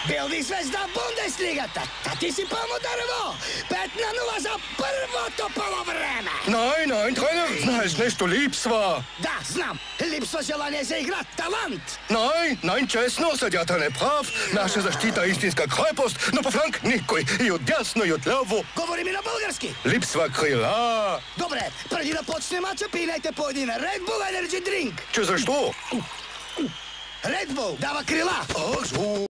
Бил ви звезда в Бундеслигата. Та ти си пълно дърво. 5-0 за първото полувреме. Nein, тренер, знаеш, нещо липсва. Да, знам. Липсва желание за игра, талант. Nein, честно, съдята не прав. Наша защита е истинска крепост, но по фланг никой. И отдясно, и отляво. Говори ми на български. Липсва крила. Добре, преди да почне мача, пинете по един Red Bull Energy Drink. Че защо? Red Bull дава крила.